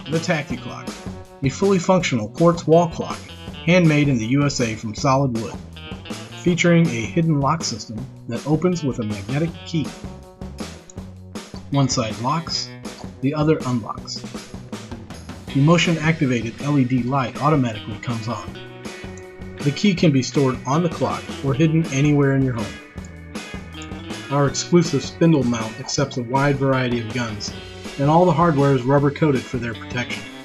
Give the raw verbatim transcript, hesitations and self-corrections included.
The Tacti-Clock, a fully functional quartz wall clock, handmade in the U S A from solid wood, featuring a hidden lock system that opens with a magnetic key. One side locks, the other unlocks. The motion-activated L E D light automatically comes on. The key can be stored on the clock or hidden anywhere in your home. Our exclusive spindle mount accepts a wide variety of guns, and all the hardware is rubber-coated for their protection.